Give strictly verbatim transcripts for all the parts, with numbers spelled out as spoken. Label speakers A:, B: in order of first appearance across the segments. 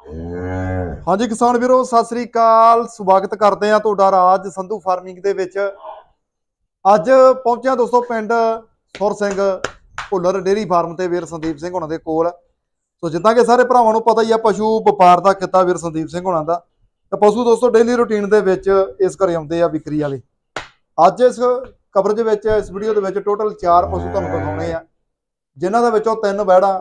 A: हाँ जी किसान वीरो सत श्री अकाल, स्वागत करते हैं तुहाडा राज संधू फार्मिंग दे विच। अज पहुंचे दोस्तों पिंड सुर सिंह भुल्लर डेयरी फार्म ते वीर संदीप सिंह होना दे कोल। तो जिद्दां कि सारे भरावां नूं पता ही है पशु वपार दा किता वीर संदीप सिंह होना दा। ते पशु दोस्तों डेली रूटीन दे विच इस घरे आउंदे आ विक्री वाले। अज इस कवरेज विच इस वीडियो दे विच टोटल चार पशु तुहानूं दिखाउणे आ, जिन्हां दे विचों तीन वैड़ा,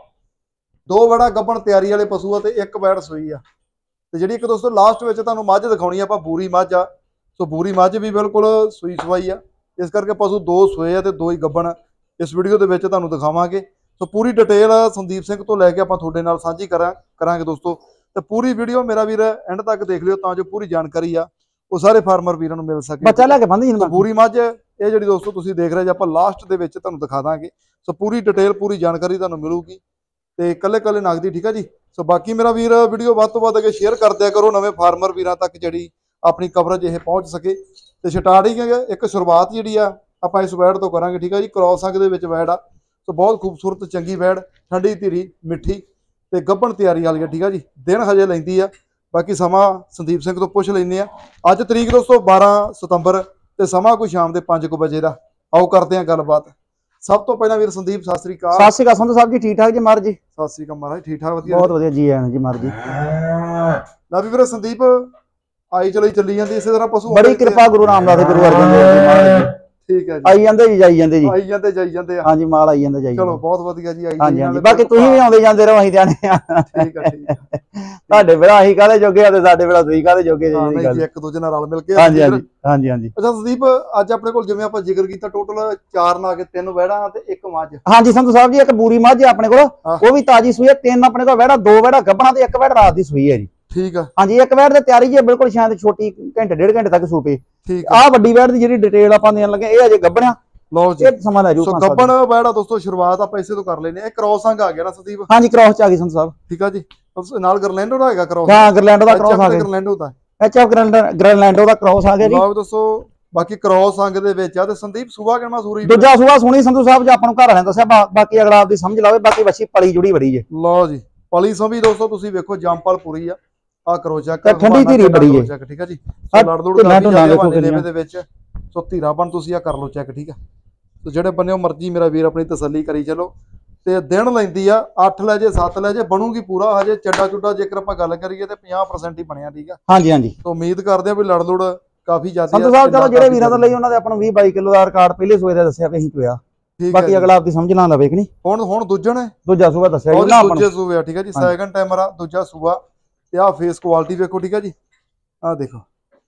A: दो वैड़ा गब्बण तैयारी वाले पशु आ ते एक वैड़ सूई आ। ਤੇ ਜਿਹੜੀ ਇੱਕ ਦੋਸਤੋ ਲਾਸਟ ਵਿੱਚ ਤੁਹਾਨੂੰ ਮੱਝ ਦਿਖਾਉਣੀ ਆਪਾਂ ਬੂਰੀ ਮੱਝ ਆ। ਸੋ ਬੂਰੀ ਮੱਝ ਵੀ ਬਿਲਕੁਲ ਸੂਈ ਸਵਾਈ ਆ, ਇਸ ਕਰਕੇ ਪਸ਼ੂ ਦੋ ਸੋਏ ਆ ਤੇ ਦੋ ਹੀ ਗੱਬਣ ਇਸ ਵੀਡੀਓ ਦੇ ਵਿੱਚ ਤੁਹਾਨੂੰ ਦਿਖਾਵਾਂਗੇ। ਸੋ ਪੂਰੀ ਡਿਟੇਲ ਸੰਦੀਪ ਸਿੰਘ ਤੋਂ ਲੈ ਕੇ ਆਪਾਂ ਤੁਹਾਡੇ ਨਾਲ ਸਾਂਝੀ ਕਰਾਂ ਕਰਾਂਗੇ ਦੋਸਤੋ। ਤੇ ਪੂਰੀ ਵੀਡੀਓ ਮੇਰਾ ਵੀਰ ਐਂਡ ਤੱਕ ਦੇਖ ਲਿਓ ਤਾਂ ਜੋ ਪੂਰੀ ਜਾਣਕਾਰੀ ਆ ਉਹ ਸਾਰੇ ਫਾਰਮਰ ਵੀਰਾਂ ਨੂੰ ਮਿਲ ਸਕੇ।
B: ਬੱਚਾ ਲੈ ਕੇ ਬੰਦੀ ਜੀ
A: ਬੂਰੀ ਮੱਝ ਇਹ ਜਿਹੜੀ ਦੋਸਤੋ ਤੁਸੀਂ ਦੇਖ ਰਹੇ ਜੇ ਆਪਾਂ ਲਾਸਟ ਦੇ ਵਿੱਚ ਤੁਹਾਨੂੰ ਦਿਖਾ ਦਾਂਗੇ। ਸੋ ਪੂਰੀ ਡਿਟੇਲ ਪੂਰੀ ਜਾਣਕਾਰੀ ਤੁਹਾਨੂੰ ਮਿਲੂਗੀ ਤੇ ਕੱਲੇ ਕੱਲੇ ਨਗਦੀ, ਠੀਕ ਆ ਜੀ। ਸੋ ਬਾਕੀ ਮੇਰਾ ਵੀਰ ਵੀਡੀਓ ਵੱਧ ਤੋਂ ਵੱਧ ਅੱਗੇ ਸ਼ੇਅਰ ਕਰ ਦਿਆ ਕਰੋ, ਨਵੇਂ ਫਾਰਮਰ ਵੀਰਾਂ ਤੱਕ ਜਿਹੜੀ ਆਪਣੀ ਕਵਰੇਜ ਇਹ ਪਹੁੰਚ ਸਕੇ। ਤੇ ਸਟਾਰਟਿੰਗ ਇੱਕ ਸ਼ੁਰੂਆਤ ਜਿਹੜੀ ਆ ਆਪਾਂ ਇਸ ਵੈੜ ਤੋਂ ਕਰਾਂਗੇ, ਠੀਕ ਆ ਜੀ। ਕ੍ਰੋਸ ਅੰਗ ਦੇ ਵਿੱਚ ਵੈੜ ਆ, ਸੋ ਬਹੁਤ ਖੂਬਸੂਰਤ ਚੰਗੀ ਵੈੜ, ਠੰਡੀ ਧੀਰੀ ਮਿੱਠੀ ਤੇ ਗੱਭਣ ਤਿਆਰੀ ਵਾਲੀ ਆ, ਠੀਕ ਆ ਜੀ। ਦਿਨ ਹਜੇ ਲੈਂਦੀ ਆ, ਬਾਕੀ ਸਮਾਂ ਸੰਦੀਪ ਸਿੰਘ ਤੋਂ ਪੁੱਛ ਲੈਂਦੇ ਆ। ਅੱਜ ਤਰੀਕ ਦੋਸਤੋ ਬਾਰਾਂ ਸਤੰਬਰ ਤੇ ਸਮਾਂ ਕੋਈ ਸ਼ਾਮ ਦੇ ਪੰਜ ਕੁ ਵਜੇ ਦਾ। ਆਓ ਕਰਦੇ ਆ ਗੱਲਬਾਤ। सब तो पहला वीर संदीप सत श्री अकाल।
B: सत श्री अकाल संधू साहब जी, ठीक ठाक जी महाराज जी?
A: सत श्री अकाल महाराज, ठीक ठाक वधिया
B: बहुत वधिया जी आन जी महाराज जी।
A: ला भी वीर संदीप आई चली चली जांदी इसे तरह पशु
B: बड़ी कृपा गुरु रामदास गुरु अर्जन देव जी महाराज जी।
A: ठीक है जी,
B: आई जांदे जी जाई जांदे जी,
A: आई जांदे जाई जांदे हां
B: जी, माल आई जांदे जाई।
A: चलो बहुत वधिया जी, आई
B: हां जी हां जी। बाकी तुसीं भी आउंदे जांदे रहो, अहीं जाने आ।
A: ठीक है ठीक है।
B: ਤੁਹਾਡੇ ਵੇਲਾ ਅਸੀਂ ਕਾਹਦੇ ਜੋਗੇ ਆ ਤੇ ਸਾਡੇ ਵੇਲਾ ਤੁਸੀਂ ਕਾਹਦੇ ਜੋਗੇ
A: ਜੀ? ਨਹੀਂ ਜੀ, ਇੱਕ ਦੂਜੇ ਨਾਲ ਰਲ ਮਿਲ ਕੇ।
B: ਹਾਂ ਜੀ ਹਾਂ ਜੀ ਹਾਂ ਜੀ ਹਾਂ ਜੀ।
A: ਅੱਛਾ ਸੰਦੀਪ, ਅੱਜ ਆਪਣੇ ਕੋਲ ਜਿਵੇਂ ਆਪਾਂ ਜ਼ਿਕਰ ਕੀਤਾ ਟੋਟਲ ਚਾਰ ਨਾਗ, ਤਿੰਨ ਵੈੜਾਂ ਤੇ ਇੱਕ ਮੱਝ।
B: ਹਾਂ ਜੀ ਸੰਧੂ ਸਾਹਿਬ ਜੀ, ਇੱਕ ਬੂਰੀ ਮੱਝ ਆਪਣੇ ਕੋਲ, ਉਹ ਵੀ ਤਾਜੀ ਸੂਈ ਹੈ। ਤਿੰਨ ਆਪਣੇ ਕੋਲ ਵੈੜਾ, ਦੋ ਵੈੜਾ ਗੱਭਣਾ ਤੇ ਇੱਕ ਵੈੜ ਰਾਤ ਦੀ ਸੂਈ ਹੈ ਜੀ।
A: ਠੀਕ ਆ। ਹਾਂ
B: ਜੀ, ਇੱਕ ਵੈੜ ਤੇ ਤਿਆਰੀ ਜੀ ਬਿਲਕੁਲ, ਸ਼ਾਇਦ ਛੋਟੀ ਘੰਟੇ ਡੇਢ ਘੰਟੇ ਤੱਕ ਸੂਪੇ।
A: ਠੀਕ
B: ਆ ਵੱਡੀ ਵੈੜ ਦੀ ਜਿਹੜੀ ਡਿਟੇਲ ਆਪਾਂ ਦੇਣ ਲੱਗੇ, ਇਹ ਅਜੇ ਗੱਭਣਿਆ।
A: ਲਓ ਜੀ,
B: ਇਹ ਸਮਾਂ ਲੈ ਜੂ।
A: ਸੋ ਗੱਭਣ ਵੈੜਾ ਦੋਸਤੋ ਸ਼ੁਰੂਆਤ ਆਪਾਂ ਇਸੇ ਤੋਂ ਕਰ ਲੈਨੇ ਆ। ਇਹ ਕ੍ਰੋਸ ਅੰਗ ਆ ਗਿਆ ਨਾ ਸੰਦੀਪ? ਹਾਂ ਜੀ,
B: ਕ੍ਰੋਸ ਚ ਆ ਗਈ ਸੰਧੂ ਸਾਹਿਬ।
A: ਠੀਕ ਆ ਜੀ। ਨਾਲ ਗਰਲੈਂਡੋ ਦਾ ਹੈਗਾ ਕ੍ਰੋਸ?
B: ਹਾਂ, ਗਰਲੈਂਡੋ ਦਾ ਕ੍ਰੋਸ ਆ ਗਿਆ।
A: ਗਰਲੈਂਡੋ ਦਾ
B: ਐਚ ਐਫ ਗਰਲੈਂਡੋ ਦਾ ਕ੍ਰੋਸ ਆ ਗਿਆ ਜੀ।
A: ਲਓ ਦੋਸਤੋ, ਬਾਕੀ ਕ੍ਰੋਸ ਅੰਗ ਦੇ ਵਿੱਚ ਆ। ਤੇ ਸੰਦੀਪ ਸੂਆ ਕਿੰਨਾ ਸੂਰੀ?
B: ਦੂਜਾ ਸੂਆ ਸੁਣੀ ਸੰਧੂ ਸਾਹਿਬ ਜੀ, ਆਪਾਂ ਨੂੰ ਘਰ ਵਾਲਿਆਂ ਦੱਸਿਆ। ਬਾਕੀ ਅਗਲਾ ਆਪਦੀ ਸਮਝ ਲਾਵੇ। ਬਾਕੀ ਵੱਛੀ ਪਲੀ ਜੁੜੀ ਬੜੀ ਜੇ।
A: ਲਓ ਜੀ, ਪਲੀ ਸੰਭੀ ਦੋਸਤੋ ਤੁਸੀਂ ਵੇਖੋ, ਜੰਪਲ ਪੂਰੀ ਆ। ਆ ਕਰੋ ਚੈੱਕ,
B: ਠੰਡੀ ਧੀਰੀ ਬੜੀ ਹੈ।
A: ਠੀਕ ਆ ਜੀ। ਲੜ ਦੂੜ ਦੇ ਵਿੱਚ ਸੋ ਧੀਰਾ ਬਣ ਤੁਸੀਂ ਆ ਕਰ ਲਓ ਚੈੱਕ, ਠੀਕ ਆ। ਤੇ ਜਿਹੜੇ ਬੰਨਿਓ ਮਰਜ਼ੀ ਮੇਰਾ ਵੀਰ ਆਪਣੀ ਤਸੱਲੀ ਕਰੀ ਚਲੋ। ਤੇ ਦਿਨ ਲੈਂਦੀ ਆ ਅੱਠ ਲੈ ਜੇ ਸੱਤ ਲੈ ਜੇ, ਬਣੂਗੀ ਪੂਰਾ। ਹਜੇ ਚੱਡਾ ਚੁੱਡਾ ਜੇਕਰ ਆਪਾਂ ਗੱਲ ਕਰੀਏ ਤੇ ਪੰਜਾਹ ਪ੍ਰਸੈਂਟ ਹੀ ਬਣਿਆ, ਠੀਕ ਆ। ਹਾਂਜੀ ਹਾਂਜੀ। ਤਾਂ ਉਮੀਦ ਕਰਦੇ ਆ ਵੀ ਲੜ ਲੁੜ ਕਾਫੀ ਜ਼ਿਆਦਾ। ਸੰਧੂ ਸਾਹਿਬ ਚਲੋ ਜਿਹੜੇ ਵੀਰਾਂ ਦਾ ਲਈ ਉਹਨਾਂ ਦੇ ਆਪਾਂ ਨੂੰ ਵੀਹ ਬਾਈ ਕਿਲੋ ਦਾ ਰਿਕਾਰਡ ਪਹਿਲੇ ਸੂਏ ਦਾ ਦੱਸਿਆ ਵੀ ਅਸੀਂ ਚੋਇਆ। ਬਾਕੀ ਅਗਲਾ ਆਪਦੀ ਸਮਝ ਨਾ ਲਵੇ ਕਿ ਨਹੀਂ। ਹੁਣ ਹੁਣ ਦੂਜੇ ਨੇ ਦੂਜਾ ਸੂਆ ਦੱਸਿਆ ਜੀ ਨਾ, ਦੂਜੇ ਸੂਏ ਆ, ਠੀਕ ਆ ਜੀ। ਸੈਕੰਡ ਟਾਈਮਰ ਆ, ਦੂਜਾ ਸੂਆ। ਤੇ ਆ ਫੇਸ ਕੁਆਲਿਟੀ ਵੇਖੋ, ਠੀਕ ਆ ਜੀ। ਆ ਦੇਖੋ,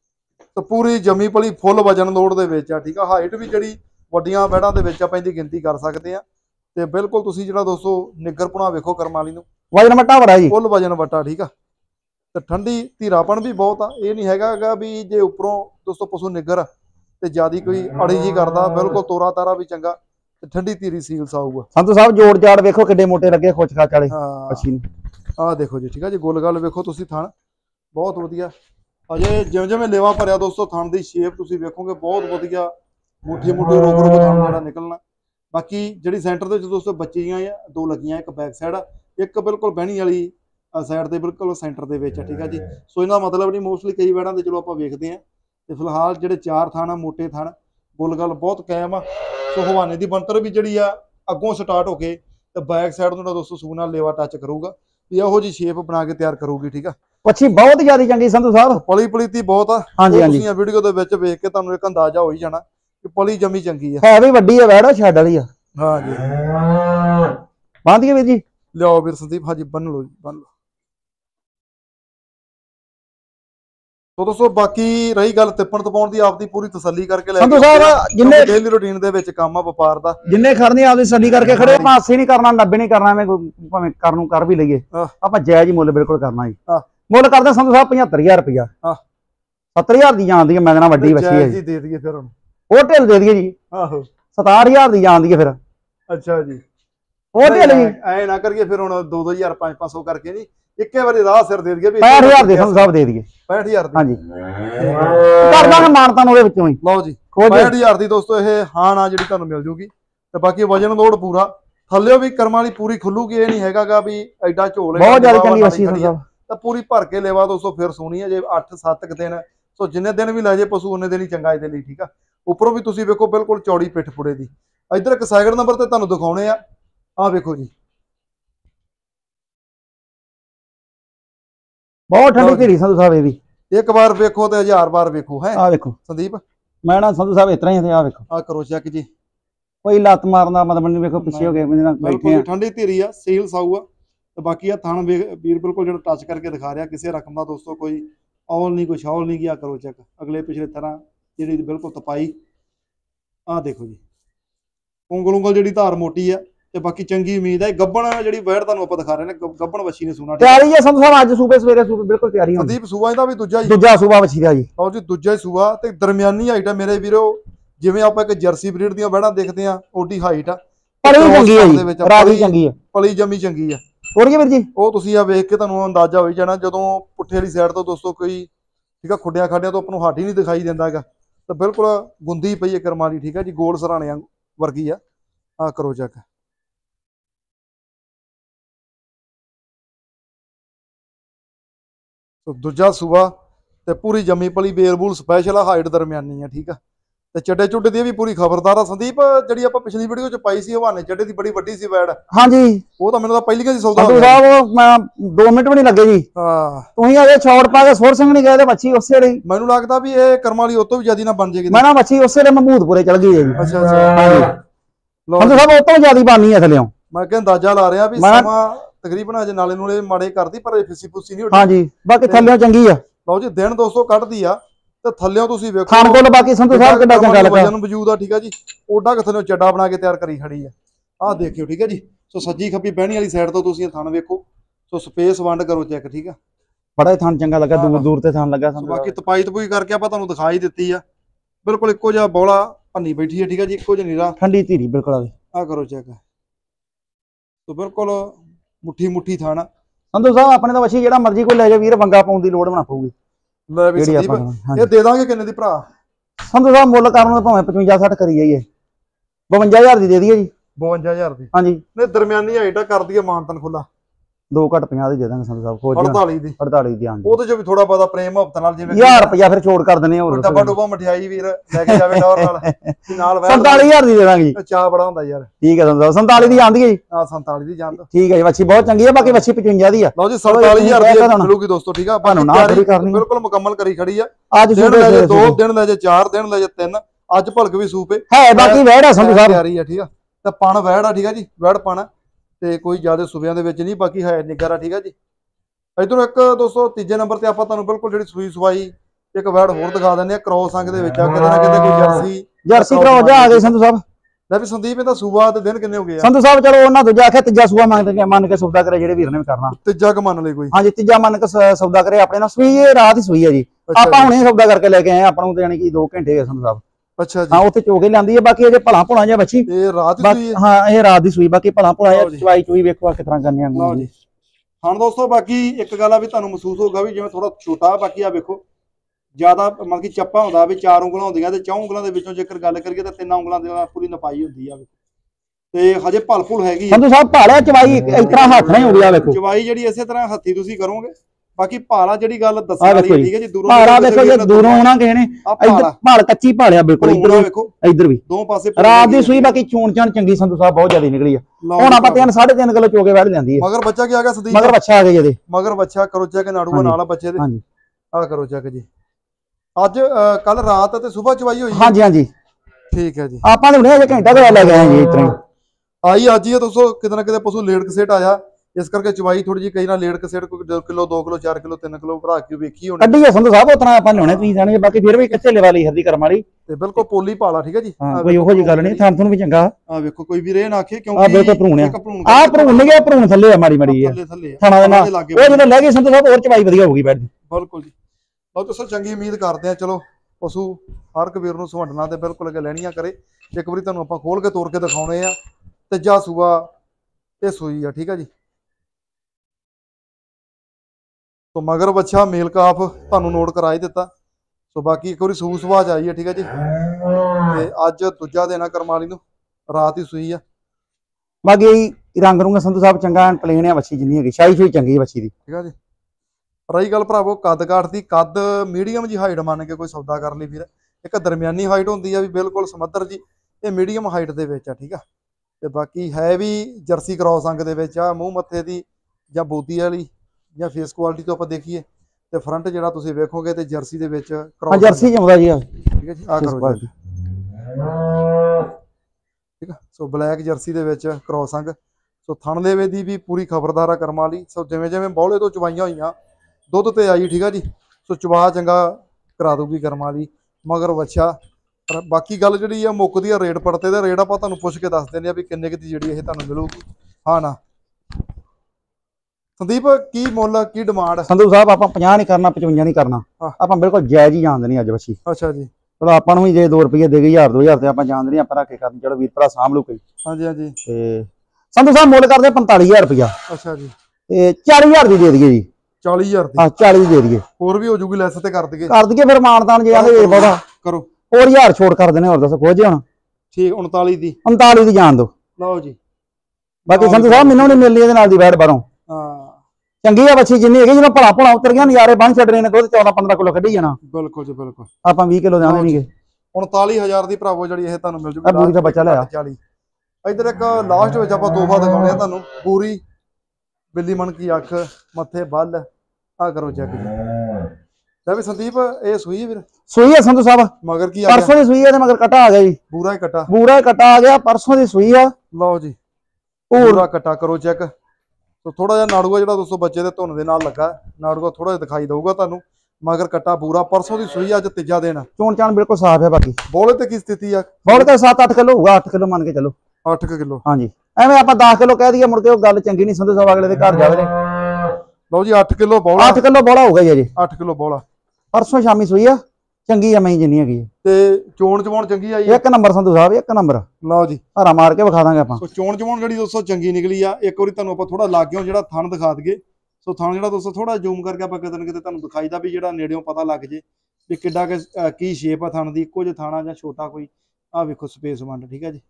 A: ਤੇ ਪੂਰੀ ਜੰਮੀ ਪਲੀ ਫੁੱਲ ਵਜਨ ਲੋਡ ਦੇ ਵਿੱਚ ਆ, ਠੀਕ ਆ। ਹਾਈਟ ਵੀ ਜਿਹੜੀ ਵੱਡੀਆਂ ਵੈੜਾਂ ਦੇ ਵਿੱਚ ਆਪਾਂ ਇਹਦੀ ਗਿਣਤੀ ਕਰ ਸਕਦੇ ਆ। ਤੇ ਬਿਲਕੁਲ ਤੁਸੀਂ ਜਿਹੜਾ ਦੋਸਤੋ ਨਿੱਗਰਪੁਣਾ ਵੇਖੋ ਕਰਮ ਵਾਲੀ ਨੂੰ, ਵਜਨ ਵਟਾ ਬੜਾ ਜੀ, ਫੁੱਲ ਵਜਨ ਵਟਾ, ਠੀਕ ਆ। ਤੇ ਠੰਡੀ ਧੀਰਾਪਣ ਵੀ ਬਹੁਤ ਆ। ਇਹ ਨਹੀਂ ਹੈਗਾ ਵੀ ਜੇ ਉੱਪਰੋਂ ਦੋਸਤੋ ਪਸ਼ੂ ਨਿੱਗਰ ਤੇ ਜਿਆਦੀ ਕੋਈ ਅੜੀ ਜੀ ਕਰਦਾ, ਬਿਲਕੁਲ ਤੋਰਾ ਤਾਰਾ ਵੀ ਚੰਗਾ ਤੇ ਠੰਡੀ ਧੀਰੀ ਸੀਲ ਸਾਊਗਾ। ਸੰਧੂ ਸਾਹਿਬ ਜੋੜ ਜਾੜ ਵੇਖੋ ਕਿੱਡੇ ਮੋਟੇ ਲੱਗੇ, ਖੁਸ਼ ਖਾਚ ਵਾਲੇ ਅੱਛੀ ਨੂੰ। ਆਹ ਦੇਖੋ ਜੀ, ਠੀਕ ਆ ਜੀ। ਗੁੱਲ ਗੱਲ ਵੇਖੋ ਤੁਸੀਂ, ਥਣ ਬਹੁਤ ਵਧੀਆ। ਅਜੇ ਜਿਵੇਂ ਜਿਵੇਂ ਲੇਵਾ ਭਰਿਆ ਦੋਸਤੋ, ਥਣ ਦੀ ਸ਼ੇਪ ਤੁਸੀਂ ਵੇਖੋਗੇ ਬਹੁਤ ਵਧੀਆ। ਮੁੱਠੀ ਮੁੱਠੀ ਰੋਕ ਰੋਕ ਥਣ ਜਿਹੜਾ ਨਿਕਲਣਾ। ਬਾਕੀ ਜਿਹੜੀ ਸੈਂਟਰ ਦੇ ਵਿੱਚ ਦੋਸਤੋ ਬੱਚੀਆਂ ਆ, ਦੋ ਲੱਗੀਆਂ, ਇੱਕ ਬੈਕ ਸਾਈਡ ਆ, ਇੱਕ ਬਿਲਕੁਲ ਬਹਿਣੀ ਵਾਲੀ ਸਾਈਡ ਤੇ ਬਿਲਕੁਲ ਸੈਂਟਰ ਦੇ ਵਿੱਚ ਆ, ਠੀਕ ਆ ਜੀ। ਸੋ ਇਹਦਾ ਮਤਲਬ ਨਹੀਂ ਮੋਸਟਲੀ ਕਈ ਵੈੜਾਂ ਦੇ ਚਲੋ ਆਪਾਂ ਵੇਖਦੇ ਆ। ਤੇ ਫਿਲਹਾਲ ਜਿਹੜੇ ਚਾਰ ਥਣ ਆ, ਮੋਟੇ ਥਣ, ਗੁੱਲ ਗੱਲ ਬਹੁਤ ਕਾਇਮ ਆ। ਸੋ ਹਵਾਨੇ ਦੀ ਬਣਤਰ ਵੀ ਜਿਹੜੀ ਆ ਅੱਗੋਂ ਸਟਾਰਟ ਹੋ ਕੇ ਤੇ ਬੈਕ ਸਾਈਡ ਨੂੰ ਦੋਸਤੋ ਸੂ ਨਾਲ ਲੇਵਾ ਟੱਚ ਕਰੂਗਾ, ਵੀ ਇਹੋ ਜਿਹੀ ਸ਼ੇਪ ਬਣਾ ਕੇ ਤਿਆਰ ਕਰੂਗੀ, ਠੀਕ ਆ।
B: ਪੱਛੀ ਬਹੁਤ ਜ਼ਿਆਦਾ ਚੰਗੀ ਸੰਧੂ ਸਾਹਿਬ, ਪਲੀ
A: ਪਲੀਤੀ ਬਹੁਤ ਆ। ਹਾਂਜੀ ਹਾਂਜੀ, ਤੁਸੀਂ ਵੀਡੀਓ ਦੇ ਵਿੱਚ ਵੇਖ ਕੇ ਤੁਹਾਨੂੰ ਇੱਕ ਅੰਦਾਜ਼ਾ ਹੋ ਹੀ ਜਾਣਾ ਕਿ ਪਲੀ ਜੰਮੀ ਚੰਗੀ ਆ। ਹੈ ਵੀ ਵੱਡੀ ਆ ਵੈੜ, ਛੱਡ ਵਾਲੀ ਆ। ਹਾਂ ਜੀ, ਬੰਦ ਕੇ ਵੀਰ ਜੀ। ਲਿਆਓ ਵੀਰ ਸੰਦੀਪ, ਹਾਂਜੀ ਬੰਨ ਲਓ ਜੀ, ਬੰਨ ਲਓ। ਤੋ ਦੋਸਤੋ ਬਾਕੀ ਰਹੀ ਗੱਲ ਤਿੱਪਣ ਤਪਾਉਣ ਦੀ, ਆਪਦੀ ਪੂਰੀ ਤਸੱਲੀ ਕਰਕੇ ਲੈ
B: ਸੰਧੂ ਸਾਹਿਬ ਜਿੰਨੇ
A: ਡੇਲੀ ਰੂਟੀਨ ਦੇ ਵਿੱਚ ਕੰਮ ਆ ਵਪਾਰ ਦਾ,
B: ਜਿੰਨੇ ਖੜਨੀ ਆਪਦੀ ਤਸੱਲੀ ਕਰਕੇ ਖੜੇ। ਆਪਾਂ ਅੱਸੀ ਨਹੀਂ ਕਰਨਾ, ਨੱਬੇ ਨਹੀਂ ਕਰਨਾ, ਐਵੇਂ ਭਾਵੇਂ ਕਰਨ ਨੂੰ ਕਰ ਵੀ ਲਈਏ। ਆਪਾਂ ਜਾਇਜ਼ ਹੀ ਮੁੱਲ ਬਿਲਕੁਲ ਕਰਨਾ ਜੀ। ਮੁੱਲ ਕਰਦੇ ਸੰਧੂ ਸਾਹਿਬ ਪਝੱਤਰ ਹਜ਼ਾਰ ਰੁਪਇਆ। ਸੱਤਰ ਹਜ਼ਾਰ ਦੀ ਜਾਂਦੀ ਹੈ, ਮੈਂ ਕਹਿੰਦਾ ਵੱਡੀ ਵੱਛੀ ਹੈ ਜੀ। ਦੇ ਦਈਏ ਫਿਰ ਹੁਣ ਉਹ ਢਿੱਲ ਦੇ ਦਈਏ ਜੀ। ਆਹੋ, ਸਤਾਰ ਹਜ਼ਾਰ ਦੀ ਜਾਂਦੀ ਹੈ ਫਿਰ। ਅੱਛਾ ਜੀ, ਉਹ ਢਿੱਲ ਜੀ ਐ ਨਾ ਕਰੀਏ ਫਿਰ ਹੁਣ ਦੋ ਦੋ ਹਜ਼ਾਰ ਪੰਜ ਪੰਜ ਸੌ ਕਰਕੇ ਨਹੀਂ, ਇੱਕੇ ਵਾਰੀ ਰਾਹ ਸਿਰ ਦੇ ਦਈਏ। ਪੈਂਹਠ ਹਜ਼ਾਰ ਦੇ ਸੰਧੂ ਸਾਹਿਬ ਦੇ ਦਈਏ। ਪੈਂਹਠ ਹਜ਼ਾਰ ਦੀ, ਹਾਂਜੀ ਕਰ ਦਾਂਗੇ ਮਾਨਤਾਨ ਉਹਦੇ ਵਿੱਚੋਂ ਹੀ। ਲਓ ਜੀ, ਪੈਂਹਠ ਹਜ਼ਾਰ ਦੀ ਦੋਸਤੋ ਇਹ ਹਾਂ ਨਾ ਜਿਹੜੀ ਤੁਹਾਨੂੰ ਮਿਲ ਜੂਗੀ। ਤੇ ਬਾਕੀ ਵਜਨ ਲੋਡ ਪੂਰਾ, ਥੱਲਿਓ ਵੀ ਕਰਮਾਂ ਵਾਲੀ ਪੂਰੀ ਖੁੱਲੂਗੀ। ਇਹ ਨਹੀਂ ਹੈਗਾ ਗਾ ਵੀ ਐਡਾ ਝੋਲ, ਬਹੁਤ ਜ਼ਿਆਦਾ ਚੰਗੀ ਵੱਛੀ ਸੰਧੂ ਸਾਹਿਬ।
A: ਤਾਂ ਪੂਰੀ ਭਰ ਕੇ ਲੇਵਾ ਦੋਸਤੋ ਫਿਰ ਸੋਹਣੀ ਹੈ ਜੇ ਅੱਠ ਸੱਤ ਕ ਦਿਨ। ਸੋ ਜਿੰਨੇ ਦਿਨ ਵੀ ਲੈ ਜੇ ਪਸ਼ੂ ਉਹਨੇ ਦਿਨ ਹੀ ਚੰਗਾ ਇਹਦੇ ਲਈ, ਠੀਕ ਆ। ਉੱਪਰੋਂ ਵੀ ਤੁਸੀਂ ਵੇਖੋ ਬਿਲਕੁਲ ਚੌੜੀ ਪਿੱਠ ਪੁੜੇ ਦੀ। ਇੱਧਰ ਇੱਕ ਸੈਕਿੰਡ ਨੰਬਰ ਤੇ ਤੁਹਾਨੂੰ ਦਿਖਾਉਣੇ ਆ, ਆਹ ਵੇਖੋ ਜੀ
B: ਬਹੁਤ ਠੰਡੀ ਧੀਰੀ ਸੰਧੂ ਸਾਹਿਬ ਇਹ ਵੀ।
A: ਇੱਕ ਵਾਰ ਵੇਖੋ ਤੇ ਹਜ਼ਾਰ ਵਾਰ ਵੇਖੋ ਹੈ।
B: ਆਹ ਵੇਖੋ
A: ਸੰਦੀਪ
B: ਮੈਂ ਨਾ ਸੰਧੂ ਸਾਹਿਬ ਇਸ ਤਰ੍ਹਾਂ ਹੀ ਆ ਵੇਖੋ,
A: ਆਹ ਕਰੋ ਚੈੱਕ ਜੀ,
B: ਕੋਈ ਲੱਤ ਮਾਰਨ ਦਾ ਮਤਲਬ ਨਹੀਂ। ਵੇਖੋ ਪਿੱਛੇ ਹੋ ਗਏ ਮੇਰੇ ਨਾਲ ਬੈਠੇ ਆ,
A: ਠੰਡੀ ਧੀਰੀ ਆ, ਸੀਲ ਸਾਊ ਆ। ਤੇ ਬਾਕੀ ਆ ਥਣ ਵੀਰ ਬਿਲਕੁਲ ਜਿਹੜਾ ਟੱਚ ਕਰਕੇ ਦਿਖਾ ਰਿਹਾ, ਕਿਸੇ ਰਕਮ ਦਾ ਦੋਸਤੋ ਕੋਈ ਔਲ ਨਹੀਂ, ਕੋਈ ਸ਼ੌਲ ਨਹੀਂ ਗਿਆ। ਕਰੋ ਚੈੱਕ ਅਗਲੇ ਪਿਛਲੇ ਤਰ੍ਹਾਂ ਜਿਹੜੀ ਬਿਲਕੁਲ ਤਪਾਈ। ਆਹ ਦੇਖੋ ਜੀ ਉਂਗਲ ਉਂਗਲ ਜਿਹੜੀ ਧਾਰ ਮੋਟੀ ਆ ਤੇ ਬਾਕੀ ਚੰਗੀ ਉਮੀਦ ਹੈ। ਗੱਬਣ ਜਿਹੜੀ ਵੈੜ ਤੁਹਾਨੂੰ ਆਪਾਂ ਦਿਖਾ ਰਹੇ ਨੇ, ਗੱਬਣ ਵੱਛੀ ਨੇ ਸੂਣਾ
B: ਤਿਆਰੀ ਹੈ ਸੰਧੂ ਸਾਹਿਬ ਅੱਜ ਸੂਬੇ ਸਵੇਰੇ ਸੂਬੇ ਬਿਲਕੁਲ ਤਿਆਰੀ ਹੁੰਦੀ।
A: ਸੰਦੀਪ ਸੂਆ ਇਹਦਾ ਵੀ ਦੂਜਾ ਹੀ
B: ਦੂਜਾ ਸੂਬਾ ਵੱਛੀ ਦਾ ਜੀ।
A: ਆਓ ਜੀ ਦੂਜਾ ਹੀ ਸੂਆ ਤੇ ਦਰਮਿਆਨੀ ਹਾਈਟ ਆ ਮੇਰੇ ਵੀਰੋ। ਜਿਵੇਂ ਆਪਾਂ ਇੱਕ ਜਰਸੀ ਬਰੀਡ ਦੀਆਂ ਵੈੜਾਂ ਦੇਖਦੇ ਆ ਓਡੀ ਹਾਈਟ ਆ,
B: ਪਲੀ ਚੰਗੀ ਹੈ ਜੀ, ਰਾਜੀ ਚੰਗੀ ਹੈ,
A: ਪਲੀ ਜੰਮੀ ਚੰਗੀ ਆ।
B: ਹੋਰ ਕੀ ਵੀਰ ਜੀ
A: ਉਹ ਤੁਸੀਂ ਆ ਵੇਖ ਕੇ ਤੁਹਾਨੂੰ ਅੰਦਾਜ਼ਾ ਹੋਈ ਜਾਣਾ ਜਦੋਂ ਪੁੱਠੇ ਵਾਲੀ ਸਾਈਡ ਤੋਂ ਦੋਸਤੋ ਕੋਈ ਠੀਕ ਆ ਖੁੱਡਿਆਂ ਖਾਡਿਆਂ ਤੋਂ ਆਪਾਂ ਨੂੰ ਹੱਟ ਹੀ ਨਹੀਂ ਦਿਖਾਈ ਦਿੰਦਾ ਹੈਗਾ। ਤਾਂ ਬਿਲਕੁਲ ਗੁੰਦੀ ਪਈ ਹੈ ਕਰਮਾਂ ਦੀ, ਠੀਕ ਆ ਜੀ, ਗੋਲ ਸਰਾਣਿਆਂ ਵਰਗੀ ਆ। ਆ ਕਰੋ ਚੈੱਕ ਸੋ ਦੂਜਾ ਸੂਆ ਤੇ ਪੂਰੀ ਜੰਮੀ ਪਲੀ ਬੇਲਬੂਲ ਸਪੈਸ਼ਲ ਆ, ਹਾਈਟ ਦਰਮਿਆਨੀ ਆ, ਠੀਕ ਆ। ਤੇ ਚੱਡੇ ਚੁੱਡੇ ਦੀ ਵੀ ਪੂਰੀ ਖਬਰਦਾਰ ਆ। ਸੰਦੀਪ ਜਿਹੜੀ ਆਪਾਂ ਪਿਛਲੀ ਵੀਡੀਓ ਚ ਪਾਈ ਸੀ ਹਵਾਨੇ ਚੱਡੇ ਦੀ ਬੜੀ ਵੱਡੀ ਸੀ ਵੈੜ,
B: ਹਾਂਜੀ
A: ਉਹ ਤਾਂ ਮੈਨੂੰ ਤਾਂ ਪਹਿਲੀਆਂ ਦੀ ਸੌਦਾ
B: ਸੰਧੂ ਸਾਹਿਬ ਮੈਂ ਦੋ ਮਿੰਟ ਵੀ ਨਹੀਂ ਲੱਗੇ ਜੀ।
A: ਹਾਂ
B: ਤੁਸੀਂ ਅਜੇ ਛੋੜ ਪਾ ਕੇ ਸੁਰ ਸਿੰਘ ਨਹੀਂ ਗਏ ਤੇ ਬੱਚੀ ਉਸੇ ਲਈ
A: ਮੈਨੂੰ ਲੱਗਦਾ ਵੀ ਇਹ ਕਰਮਾਂ ਵਾਲੀ ਉਹ ਤੋਂ ਵੀ ਜ਼ਿਆਦਾ ਨਾ ਬਣ ਜੇਗੀ।
B: ਮੈਂ ਨਾ ਬੱਚੀ ਉਸੇ ਲਈ ਮਹਿਮੂਦਪੁਰੇ ਚਲ ਗਈ ਹੈ ਜੀ।
A: ਅੱਛਾ ਅੱਛਾ
B: ਸੰਧੂ ਸਾਹਿਬ ਉਹ ਤੋਂ ਜ਼ਿਆਦਾ ਬਾਨੀ ਹੈ ਥੱਲਿਓਂ।
A: ਮੈਂ ਕਿਹਾ ਅੰਦਾਜ਼ਾ ਲਾ ਰਿਹਾ ਵੀ ਸਮਾਂ ਤਕਰੀਬਨ ਅਜੇ ਨਾਲੇ ਨੂਲੇ ਮਾੜੇ ਕਰਦੀ ਪਰ ਇਹ ਫਿੱਸੀ ਫੁੱਸੀ ਨਹੀਂ ਉੱਡੀ।
B: ਹਾਂਜੀ ਬਾਕੀ ਥੱਲਿਓਂ ਚੰਗੀ ਆ।
A: ਲਓ ਜੀ ਦਿਨ ਦੋਸਤੋ ਕੱਢਦੀ ਆ ਤੇ ਥੱਲਿਓਂ ਤੁਸੀਂ ਵੇਖੋ
B: ਖਾਨ ਕੋਲ ਬਾਕੀ ਸੰਧੂ ਸਾਹਿਬ ਕਿੱਡਾ ਚੰਗਾ ਲੱਗਾ
A: ਵਜਨ ਵਜੂਦ ਆ, ਠੀਕ ਆ ਜੀ। ਓਡਾ ਕਿ ਥੱਲਿਓਂ ਚੱਡਾ ਬਣਾ ਕੇ ਤਿਆਰ ਕਰੀ ਖੜੀ ਆ। ਆਹ ਦੇਖਿਓ ਠੀਕ ਆ ਜੀ। ਸੋ ਸੱਜੀ ਖੱਬੀ ਬਹਿਣੀ ਵਾਲੀ ਸਾਈਡ ਤੋਂ ਤੁਸੀਂ ਥਣ ਵੇਖੋ। ਸੋ ਸਪੇਸ ਵੰਡ ਕਰੋ ਚੈੱਕ, ਠੀਕ ਆ।
B: ਬੜਾ ਥਣ ਚੰਗਾ ਲੱਗਾ, ਦੂਰ ਦੂਰ ਤੇ ਥਣ ਲੱਗਾ।
A: ਬਾਕੀ ਤਪਾਈ ਤਪੂਈ ਕਰਕੇ ਆਪਾਂ ਤੁਹਾਨੂੰ ਦਿਖਾਈ ਦਿੱਤੀ ਆ, ਬਿਲਕੁਲ ਇੱਕੋ ਜਿਹਾ ਬੌਲਾ ਭੰਨੀ ਬੈਠੀ ਆ, ਠੀਕ ਆ ਜੀ, ਇੱਕੋ ਜਿਹਾ ਨੀਰਾ
B: ਠੰਡੀ ਧੀਰੀ ਬਿਲਕੁਲ ਆਵੇ।
A: ਆਹ ਕਰੋ ਚੈੱਕ ਸੋ ਬਿਲਕੁਲ ਮੁੱਠੀ ਮੁੱਠੀ ਥਣ।
B: ਸੰਧੂ ਸਾਹਿਬ ਆਪਣੇ ਤਾਂ ਵੱਛੀ ਜਿਹੜਾ ਮਰਜ਼ੀ ਕੋਈ ਲੈ ਜਾ ਵੀਰ, ਵੰਗਾ ਪਾਉਣ ਦੀ ਲੋੜ ਬਣਾ ਪਊਗੀ।
A: ਲੈ ਵੀ ਸੰਦੀਪ ਇਹ ਦੇ ਦਾਂਗੇ ਕਿੰਨੇ ਦੀ ਭਰਾ?
B: ਸੰਧੂ ਸਾਹਿਬ ਮੁੱਲ ਕਰਨ ਨੂੰ ਭਾਵੇਂ ਪਚਵੰਜਾ ਸੱਠ ਕਰੀ ਜਾਈਏ, ਬਵੰਜਾ ਹਜ਼ਾਰ ਦੀ ਦੇ ਦਈਏ ਜੀ।
A: ਬਵੰਜਾ ਹਜ਼ਾਰ ਦੀ
B: ਹਾਂਜੀ
A: ਨਹੀਂ ਦਰਮਿਆਨੀ ਹਾਈਟ ਆ, ਕਰ ਦਈਏ ਮਾਨਤਨ ਖੁੱਲਾ।
B: ਦੋ ਘੱਟ ਪੰਜਾਹ ਦੀ ਦੇ ਦਾਂਗੇ ਸੰਧੂ ਸਾਹਿਬ। ਖੋਜ
A: ਅੜਤਾਲੀ ਦੀ
B: ਅੜਤਾਲੀ ਦੀ ਆਂਦੀ
A: ਉਹਦੇ ਚ ਵੀ ਥੋੜਾ ਬਹੁਤਾ ਪ੍ਰੇਮ ਹਫਤਾ ਨਾਲ ਜਿਵੇਂ
B: ਹਜ਼ਾਰ ਰੁਪਇਆ ਫਿਰ ਛੋੜ ਕਰ ਦਿੰਦੇ ਹੋਰ।
A: ਡੱਬਾ ਡੁੱਬਾ ਮਠਿਆਈ ਵੀਰ ਲੈ ਕੇ ਜਾਵੇ ਟੌਰ ਨਾਲ ਨਾਲ
B: ਸੰਤਾਲੀ ਹਜ਼ਾਰ ਦੀ ਦੇ ਦਾਂਗੇ ਜੀ।
A: ਚਾਹ ਬੜਾ ਹੁੰਦਾ ਯਾਰ।
B: ਠੀਕ ਹੈ ਸੰਧੂ ਸਾਹਿਬ ਸੰਤਾਲੀ ਦੀ ਆਂਦੀ ਹੈ ਜੀ।
A: ਹਾਂ ਸੰਤਾਲੀ ਦੀ ਜਾਂਦ
B: ਠੀਕ ਹੈ ਜੀ। ਵੱਛੀ ਬਹੁਤ ਚੰਗੀ ਹੈ, ਬਾਕੀ ਵੱਛੀ ਪਚਵੰਜਾ ਦੀ ਆ।
A: ਲਓ ਜੀ ਸੰਤਾਲੀ ਹਜ਼ਾਰ ਦੀ ਮਿਲੂਗੀ ਦੋਸਤੋ, ਠੀਕ ਆ। ਬਿਲਕੁਲ ਮੁਕੰਮਲ ਕਰੀ ਖੜੀ ਆ।
B: ਅੱਜ
A: ਦਿਨ ਲੈ ਜੇ ਦੋ ਦਿਨ ਲੈ ਜੇ ਚਾਰ ਦਿਨ ਲੈ ਜੇ ਤਿੰਨ, ਅੱਜ ਭਲਕ ਵੀ ਸੂਪੇ
B: ਹੈ। ਬਾਕੀ ਵੈੜ ਆ ਸੰਧੂ ਸਾਹਿਬ
A: ਤਿਆਰੀ ਆ, ਠੀਕ ਆ। ਤੇ ਪਣ ਵੈੜ ਆ, ਠੀਕ ਆ ਜੀ, ਵੈੜ ਪਣ ਤੇ ਕੋਈ ਜ਼ਿਆਦਾ ਸੂਬਿਆਂ ਦੇ ਵਿੱਚ ਨਹੀਂ, ਬਾਕੀ ਹੈ ਨਿੱਗਰ ਆ, ਠੀਕ ਆ ਜੀ। ਇਧਰੋਂ ਇੱਕ ਦੋਸਤੋ ਤੀਜੇ ਨੰਬਰ ਤੇ ਆਪਾਂ ਤੁਹਾਨੂੰ ਬਿਲਕੁਲ ਜਿਹੜੀ ਸੂਈ ਸਵਾਈ ਇੱਕ ਵੈੜ ਹੋਰ ਦਿਖਾ ਦਿੰਦੇ ਆ, ਕ੍ਰੋਸ ਅੰਗ ਦੇ ਵਿੱਚ ਆ। ਕਿਤੇ ਨਾ ਕਿਤੇ ਕੋਈ ਜਰਸੀ
B: ਜਰਸੀ ਕ੍ਰੋਸ ਜਾ ਆ ਗਈ ਸੰਧੂ ਸਾਹਿਬ।
A: ਲੈ ਵੀ ਸੰਦੀਪ ਇਹਦਾ ਸੂਬਾ ਤੇ ਦਿਨ ਕਿੰਨੇ ਹੋ ਗਏ ਆ?
B: ਸੰਧੂ ਸਾਹਿਬ ਚਲੋ ਉਹਨਾਂ ਦੂਜਾ ਆਖਿਆ ਤੀਜਾ ਸੂਆ ਮੰਗਦੇ ਮੰਨ ਕੇ ਸੌਦਾ ਕਰੇ ਜਿਹੜੇ ਵੀਰ ਨੇ ਵੀ ਕਰਨਾ।
A: ਤੀਜਾ ਕ ਮੰਨ ਲਈ ਕੋਈ? ਹਾਂਜੀ
B: ਤੀਜਾ ਮੰਨ ਕੇ ਸੌਦਾ ਕਰੇ ਆਪਣੇ ਨਾਲ। ਸੂਈ ਇਹ ਰਾਤ ਹੀ ਸੂਈ ਹੈ ਜੀ, ਆਪਾਂ ਹੁਣੇ ਸੌਦਾ ਕਰਕੇ ਲੈ ਕੇ ਆਏ ਆਪਾਂ ਨੂੰ ਤੇ ਯਾਨੀ ਕਿ ਦੋ ਘੰਟੇ ਹੋਏ ਸੰਧੂ ਸਾਹਿਬ।
A: ਅੱਛਾ ਜੀ।
B: ਹਾਂ ਉੱਥੇ ਚੋਗੇ ਲਿਆਂਦੀ ਹੈ। ਬਾਕੀ ਅਜੇ ਭਲਾ ਭੁਲਾ ਜਿਹਾ ਬੱਚੀ
A: ਇਹ ਰਾਤ ਦੀ ਸੂਈ ਹੈ।
B: ਹਾਂ ਇਹ ਰਾਤ ਦੀ ਸੂਈ, ਬਾਕੀ ਭਲਾ ਭੁਲਾ ਜਿਹਾ ਚਵਾਈ ਚੂਈ ਵੇਖੋ ਕਿਸ ਤਰ੍ਹਾਂ ਕਰਨੀ ਆ।
A: ਲਓ ਜੀ ਹਾਂ ਦੋਸਤੋ ਬਾਕੀ ਇੱਕ ਗੱਲ ਆ ਵੀ ਤੁਹਾਨੂੰ ਮਹਿਸੂਸ ਹੋਊਗਾ ਵੀ ਜਿਵੇਂ ਥੋੜਾ ਛੋਟਾ, ਬਾਕੀ ਆ ਵੇਖੋ ਜ਼ਿਆਦਾ ਮਤਲਬ ਕਿ ਚੱਪਾ ਹੁੰਦਾ ਵੀ ਚਾਰ ਉਂਗਲਾਂ ਹੁੰਦੀਆਂ ਤੇ ਚੌਂ ਉਂਗਲਾਂ ਦੇ ਵਿੱਚੋਂ ਜੇਕਰ ਗੱਲ ਕਰੀਏ ਤਾਂ ਤਿੰਨ ਉਂਗਲਾਂ ਦੇ ਨਾਲ ਪੂਰੀ ਨਪਾਈ ਹੁੰਦੀ ਆ। ਤੇ ਹਜੇ ਭਲ ਭੁਲ ਹੈਗੀ
B: ਸੰਧੂ ਸਾਹਿਬ ਭਾਲਿਆ ਚਵਾਈ ਇਸ ਤਰ੍ਹਾਂ ਹੱਥ ਨਹੀਂ ਹੋ ਗਿਆ। ਵੇਖੋ
A: ਚਵਾਈ ਜਿਹੜੀ ਇਸੇ ਤਰ੍ਹਾਂ ਹੱਥੀ ਤੁਸੀਂ ਕਰੋਗੇ। ਬਾਕੀ ਭਾਲਾ ਜਿਹੜੀ ਗੱਲ ਦੱਸਣ ਵਾਲੀ ਠੀਕ ਹੈ ਜੀ, ਦੂਰੋਂ
B: ਭਾਲਾ ਵੇਖੋ ਜੇ ਦੂਰੋਂ ਆਉਣਾ ਕਿਸੇ ਨੇ ਇੱਧਰ ਭਾਲ ਕੱਚੀ ਭਾਲਿਆ ਬਿਲਕੁਲ। ਇੱਧਰ ਵੇਖੋ ਇੱਧਰ ਵੀ
A: ਦੋ ਪਾਸੇ
B: ਰਾਤ ਦੀ ਸੂਈ, ਬਾਕੀ ਚੋਣ ਚਾਣ ਚੰਗੀ ਸੰਧੂ ਸਾਹਿਬ ਬਹੁਤ ਜ਼ਿਆਦਾ ਨਿਕਲੀ ਆ। ਹੁਣ ਆਪਾਂ ਤਿੰਨ ਸਾਢੇ ਤਿੰਨ ਕਿਲੋ ਚੋਗੇ ਵੜ ਜਾਂਦੀ ਹੈ।
A: ਮਗਰ ਬੱਚਾ ਕੀ ਆ ਗਿਆ ਸੰਦੀਪ?
B: ਮਗਰ ਬੱਚਾ ਆ ਗਿਆ ਇਹਦੇ
A: ਮਗਰ ਬੱਚਾ ਕਰੋ ਚੈੱਕ ਨਾੜੂਆ ਨਾਲ ਬੱਚੇ ਦੇ।
B: ਹਾਂਜੀ
A: ਆ ਕਰੋ ਚੈੱਕ ਜੀ। ਅੱਜ ਕੱਲ ਰਾਤ ਤੇ ਸਵੇਰ ਚਵਾਈ ਹੋਈ?
B: ਹਾਂਜੀ ਹਾਂਜੀ
A: ਠੀਕ ਹੈ ਜੀ।
B: ਆਪਾਂ ਹੁਣੇ ਅਜੇ ਘੰਟਾ ਕੁ ਲੈ ਗਏ ਜੀ। ਇਸ ਤਰ੍ਹਾਂ
A: ਆਈ ਅੱਜ ਹੀ ਦੋਸਤੋ ਕਿਤੇ ਨਾ ਕਿਤੇ ਪਸ਼ੂ ਲੇਟ ਕਸੇਟ ਆਇਆ, ਇਸ ਕਰਕੇ ਚਵਾਈ ਥੋੜੀ ਜਿਹੀ ਕਈ ਨਾ ਲੇਟ ਕਸੇਟ ਕੋਈ ਕਿਲੋ ਦੋ ਕਿਲੋ ਚਾਰ ਕਿਲੋ ਤਿੰਨ ਕਿਲੋ ਭਰਾ ਕੇ ਵੇਖੀ ਹੋਣੀ
B: ਕੱਢੀ ਹੈ ਸੰਧੂ ਸਾਹਿਬ। ਉਤਨਾ ਆਪਾਂ ਲਿਆਉਣੇ ਤੁਸੀਂ ਜਾਣਗੇ, ਬਾਕੀ ਫਿਰ ਵੀ ਕੱਚੇ ਲੈਵਾ ਲਈ ਹੱਦੀ ਕਰਮ ਵਾਲੀ
A: ਤੇ ਬਿਲਕੁਲ ਪੋਲੀ ਭਾਲਾ, ਠੀਕ ਹੈ ਜੀ।
B: ਕੋਈ ਉਹੋ ਜੀ ਗੱਲ ਨਹੀਂ, ਥਾਂ ਤੁਹਾਨੂੰ ਵੀ ਚੰਗਾ।
A: ਆ ਵੇਖੋ ਕੋਈ ਵੀ ਰੇ ਨਾ ਆਖੇ ਕਿਉਂਕਿ
B: ਆ ਬਿਲਕੁਲ ਭਰੂਣ ਆ। ਆ ਭਰੂਣ ਨਹੀਂ ਗਿਆ, ਭਰੂਣ ਥੱਲੇ ਆ ਮਾੜੀ ਮਾੜੀ ਆ ਥਾਣਾ ਦੇ ਨਾਲ। ਉਹ ਜਦੋਂ ਲੈ ਗਏ ਸੰਧੂ ਸਾਹਿਬ ਹੋਰ ਚਵਾਈ ਵਧੀਆ ਹੋਊਗੀ ਬੈਠ ਦੀ।
A: ਬਿਲਕੁਲ ਜੀ। ਲਓ ਦੋਸਤੋ ਚੰਗੀ ਉਮੀਦ ਕਰਦੇ ਆ। ਚਲੋ ਪਸ਼ੂ ਹਰ ਇੱਕ ਵੀਰ ਨੂੰ ਸੁਵੰਡਣਾ ਤੇ ਬਿਲਕੁਲ ਅੱਗੇ ਲੈਣੀਆਂ ਕਰੇ। ਇੱਕ ਵਾਰੀ ਤੁਹਾਨੂੰ ਆਪਾਂ ਖੋਲ ਕੇ ਤੋੜ ਕੇ ਦਿਖਾਉਣੇ ਆ। ਤੀਜਾ ਸੂਆ ਇਹ ਸੂਈ ਆ, ਠੀਕ ਆ ਜੀ। ਸੋ ਮਗਰ ਬੱਚਾ ਮੇਲ ਕਾਫ ਤੁਹਾਨੂੰ ਨੋਟ ਕਰਾ ਹੀ ਦਿੱਤਾ। ਸੋ ਬਾਕੀ ਇੱਕ ਵਾਰੀ ਸੂ ਸੁਭਾਅ ਆਈ ਹੈ, ਠੀਕ ਹੈ ਜੀ। ਤੇ ਅੱਜ ਦੂਜਾ ਦਿਨ ਆ ਕਰਮਾਲੀ ਨੂੰ, ਰਾਤ ਹੀ ਸੂਈ ਆ।
B: ਬਾਕੀ ਰੰਗ ਰੂੰਗਾ ਸੰਧੂ ਸਾਹਿਬ ਚੰਗਾ ਪਲੇਨ ਆ ਵੱਛੀ ਜਿੰਨੀ ਹੈਗੀ, ਸ਼ਾਹੀ ਸ਼ੂਈ ਚੰਗੀ ਹੈ ਵੱਛੀ ਦੀ,
A: ਠੀਕ ਆ ਜੀ। ਰਹੀ ਗੱਲ ਭਰਾਵੋ ਕੱਦ ਕਾਠ ਦੀ, ਕੱਦ ਮੀਡੀਅਮ ਜੀ ਹਾਈਟ ਮੰਨ ਕੇ ਕੋਈ ਸੌਦਾ ਕਰ ਲਈ ਵੀਰ। ਇੱਕ ਦਰਮਿਆਨੀ ਹਾਈਟ ਹੁੰਦੀ ਆ ਵੀ ਬਿਲਕੁਲ ਸਮੱਧਰ ਜੀ, ਇਹ ਮੀਡੀਅਮ ਹਾਈਟ ਦੇ ਵਿੱਚ ਆ ਠੀਕ ਆ। ਤੇ ਬਾਕੀ ਹੈ ਵੀ ਜਰਸੀ ਕ੍ਰੋਸ ਅੰਗ ਦੇ ਵਿੱਚ ਆ। ਮੂੰਹ ਮੱਥੇ ਦੀ ਜਾਂ ਬੋਦੀ ਵਾਲੀ ਜਾਂ ਫੇਸ ਕੁਆਲਿਟੀ ਤੋਂ ਆਪਾਂ ਦੇਖੀਏ ਤੇ ਫਰੰਟ ਜਿਹੜਾ ਤੁਸੀਂ ਵੇਖੋਗੇ ਤੇ ਜਰਸੀ ਦੇ ਵਿੱਚ
B: ਹਾਂ ਜਰਸੀ ਜਮਦਾ ਜੀ ਆ
A: ਠੀਕ ਹੈ ਜੀ। ਆ ਕਰੋ ਜੀ ਠੀਕ ਆ। ਸੋ ਬਲੈਕ ਜਰਸੀ ਦੇ ਵਿੱਚ ਕ੍ਰੋਸ ਅੰਗ। ਸੋ ਥਣ ਦੇਵੇ ਦੀ ਵੀ ਪੂਰੀ ਖਬਰਦਾਰ ਆ ਕਰਮਾਂ ਲਈ। ਸੋ ਜਿਵੇਂ ਜਿਵੇਂ ਬੌਲੇ ਤੋਂ ਚਵਾਈਆਂ ਹੋਈਆਂ ਦੁੱਧ ਤੇ ਆਈ ਠੀਕ ਆ ਜੀ। ਸੋ ਚਵਾ ਚੰਗਾ ਕਰਾ ਦੂਗੀ ਕਰਮਾਂ ਲਈ ਮਗਰ ਵੱਛਾ। ਪਰ ਬਾਕੀ ਗੱਲ ਜਿਹੜੀ ਆ ਮੁੱਕਦੀ ਆ ਰੇਟ ਪੜਤੇ ਦਾ। ਰੇਟ ਆਪਾਂ ਤੁਹਾਨੂੰ ਪੁੱਛ ਕੇ ਦੱਸ ਦਿੰਦੇ ਆ ਵੀ ਕਿੰਨੇ ਕੁ ਦੀ ਜਿਹੜੀ ਇਹ ਤੁਹਾਨੂੰ ਮਿਲੂਗੀ। ਹਾਂ ਨਾ ਸੰਦੀਪ ਕੀ ਮੁੱਲ ਕੀ ਡਿਮਾਂਡ?
B: ਸੰਧੂ ਸਾਹਿਬ ਆਪਾਂ ਪੰਜਾਹ ਨਹੀਂ ਕਰਨਾ, ਪਚਵੰਜਾ ਨਹੀਂ ਕਰਨਾ, ਆਪਾਂ ਬਿਲਕੁਲ ਜਾਇਜ਼ ਹੀ ਜਾਣ ਦੇਣੀ ਅੱਜ ਬੱਚੀ।
A: ਅੱਛਾ ਜੀ।
B: ਚਲੋ ਆਪਾਂ ਨੂੰ ਵੀ ਜੇ ਦੋ ਰੁਪਏ ਦੇ ਗਏ ਹਜ਼ਾਰ ਦੋ ਹਜ਼ਾਰ ਤੇ ਆਪਾਂ ਜਾਣ ਦੇਣੀ, ਆਪਾਂ ਰੱਖ ਕੇ ਕਰਨੀ। ਚਲੋ ਵੀਰ ਭਰਾ ਸਾਂਭ ਲੂ ਕੋਈ।
A: ਹਾਂਜੀ ਹਾਂਜੀ।
B: ਤੇ ਸੰਧੂ ਸਾਹਿਬ ਮੁੱਲ ਕਰਦੇ ਪੰਤਾਲੀ ਹਜ਼ਾਰ ਰੁਪਇਆ।
A: ਅੱਛਾ ਜੀ।
B: ਤੇ ਚਾਲੀ ਹਜ਼ਾਰ ਦੀ ਦੇ ਦਈਏ ਜੀ।
A: ਚਾਲੀ ਹਜ਼ਾਰ ਦੀ?
B: ਹਾਂ ਚਾਲੀ ਦੀ ਦੇ ਦਈਏ।
A: ਹੋਰ ਵੀ ਹੋ ਜੂਗੀ ਲੈਸ ਤੇ ਕਰ ਦਈਏ? ਕਰ
B: ਦਈਏ ਫਿਰ ਮਾਨਤਾਨ ਜੇ ਆਂਦੇ ਬਹੁਤਾ
A: ਕਰੋ
B: ਹੋਰ ਹਜ਼ਾਰ ਛੋੜ ਕਰ ਦੇਣੇ। ਹੋਰ ਦੱਸੋ ਕੁਝ ਹੁਣ?
A: ਠੀਕ ਉਨਤਾਲੀ ਦੀ?
B: ਉਨਤਾਲੀ ਦੀ ਜਾਣ ਦੋ।
A: ਲਓ ਜੀ।
B: ਬਾਕੀ ਸੰਧੂ ਸਾਹਿਬ ਮੈਨੂੰ ਨਹੀਂ ਮਿਲਣੀ ਇਹਦੇ ਨਾਲ ਦੀ ਵੈਟ ਬਾਹਰੋਂ।
A: ਹਾਂ
B: ਚੰਗੀ ਆ ਬੱਚੀ ਜਿੰਨੀ ਹੈਗੀ, ਜਦੋਂ ਭਲਾ ਭਲਾ ਉਤਰ ਗਿਆ ਨਜ਼ਾਰੇ ਬੰਨ ਛੱਡਣੇ ਨੇ। ਦੁੱਧ ਚੌਦਾਂ ਪੰਦਰਾਂ ਕਿਲੋ ਕੱਢੀ ਜਾਣਾ।
A: ਬਿਲਕੁਲ ਜੀ ਬਿਲਕੁਲ।
B: ਆਪਾਂ ਵੀਹ ਕਿਲੋ ਜਾਣੇ ਨਹੀਂਗੇ।
A: ਉਨਤਾਲੀ ਹਜ਼ਾਰ ਦੀ ਭਰਾਵੋ ਜਿਹੜੀ ਇਹ ਤੁਹਾਨੂੰ ਮਿਲ ਜੂਗੀ।
B: ਬੂਰੀ ਦਾ ਬੱਚਾ ਲਿਆ
A: ਚਾਲੀ। ਇਧਰ ਇੱਕ ਲਾਸਟ ਵਿੱਚ ਆਪਾਂ ਤੋਹਫਾ ਦਿਖਾਉਣੇ ਆ ਤੁਹਾਨੂੰ। ਪੂਰੀ ਬਿੱਲੀ ਮਣ ਕੀ ਅੱਖ, ਮੱਥੇ ਬੱਲ। ਆ ਕਰੋ ਚੈੱਕ ਜੀ। ਲੈ ਵੀ ਸੰਦੀਪ ਇਹ ਸੂਈ ਵੀਰ? ਸੂਈ
B: ਹੈ ਸੰਧੂ ਸਾਹਿਬ।
A: ਮਗਰ ਕੀ ਆ?
B: ਪਰਸੋਂ ਦੀ ਸੂਈ ਹੈ ਤੇ ਮਗਰ ਕਟਾ ਆ ਗਿਆ ਜੀ।
A: ਪੂਰਾ ਹੀ ਕਟਾ?
B: ਪੂਰਾ ਹੀ ਕਟਾ ਆ ਗਿਆ, ਪਰਸੋਂ ਦੀ ਸੂਈ ਆ।
A: ਲਓ ਜੀ ਪੂਰਾ ਕਟਾ ਕਰੋ ਚੈੱਕ। ਸੋ ਥੋੜਾ ਜਿਹਾ ਨਾੜੂਆ ਜਿਹੜਾ ਦੋਸਤੋ ਬੱਚੇ ਦੇ ਧੁੰਨ ਦੇ ਨਾਲ ਲੱਗਾ, ਨਾੜੂਆ ਥੋੜਾ ਜਿਹਾ ਦਿਖਾਈ ਦਊਗਾ ਤੁਹਾਨੂੰ। ਮਗਰ ਕੱਟਾ ਪੂਰਾ, ਪਰਸੋਂ ਦੀ ਸੂਈ, ਅੱਜ ਤੀਜਾ ਦਿਨ।
B: ਚੋਣ ਚਾਣ ਬਿਲਕੁਲ ਸਾਫ਼ ਹੈ। ਬਾਕੀ
A: ਬੋਲੇ ਤੇ ਕੀ ਸਥਿਤੀ ਆ?
B: ਬੋਲੇ ਤੇ ਸੱਤ ਅੱਠ ਕਿਲੋ ਹੋਊਗਾ। ਅੱਠ ਕਿਲੋ ਮੰਨ ਕੇ ਚਲੋ।
A: ਅੱਠ ਕਿਲੋ?
B: ਹਾਂਜੀ। ਐਵੇਂ ਆਪਾਂ ਦਸ ਕਿਲੋ ਕਹਿ ਦਈਏ ਮੁੜ ਕੇ ਉਹ ਗੱਲ ਚੰਗੀ ਨਹੀਂ। ਸੰਧੂ ਸਾਹਿਬ ਅਗਲੇ ਦੇ ਘਰ ਜਾਵੇ।
A: ਲਓ ਜੀ ਅੱਠ ਕਿਲੋ ਬੋਲਾ।
B: ਅੱਠ ਕਿਲੋ ਬੋਲਾ ਹੋਊਗਾ ਜੀ।
A: ਅੱਠ ਕਿਲੋ ਬੋਲਾ।
B: ਪਰਸੋਂ ਸ਼ਾਮੀ ਸੂਈ ਆ। ਚੰਗੀ ਆ ਮਹੀਂ ਜਿੰਨੀ ਹੈਗੀ
A: ਤੇ ਚੋਣ ਚਵਾਉਣ ਚੰਗੀ ਆਈ?
B: ਇੱਕ ਨੰਬਰ ਸੰਧੂ ਸਾਹਿਬ, ਇੱਕ ਨੰਬਰ।
A: ਲਓ ਜੀ
B: ਹਰਾ ਮਾਰ ਕੇ ਵਿਖਾ ਦਾਂਗੇ ਆਪਾਂ।
A: ਸੋ ਚੋਣ ਚਵਾਉਣ ਜਿਹੜੀ ਦੋਸਤੋ ਚੰਗੀ ਨਿਕਲੀ ਆ। ਇੱਕ ਵਾਰੀ ਤੁਹਾਨੂੰ ਆਪਾਂ ਥੋੜਾ ਲਾਗਿਓ ਜਿਹੜਾ ਥਣ ਦਿਖਾ ਦਈਏ। ਸੋ ਥਣ ਜਿਹੜਾ ਦੋਸਤੋ ਥੋੜਾ ਜ਼ੂਮ ਕਰਕੇ ਆਪਾਂ ਕਿਤੇ ਨਾ ਕਿਤੇ ਤੁਹਾਨੂੰ ਦਿਖਾਈਦਾ ਵੀ ਜਿਹੜਾ ਨੇੜਿਓਂ ਪਤਾ ਲੱਗ ਜੇ ਵੀ ਕਿੱਡਾ ਕੀ ਸ਼ੇਪ ਆ ਥਣ ਦੀ। ਕੁਝ ਥਾਣਾ ਜਾਂ ਛੋਟਾ ਕੋਈ। ਆਹ ਵੇਖੋ ਸਪੇਸ ਵੰਡ ਠੀਕ ਹੈ ਜੀ।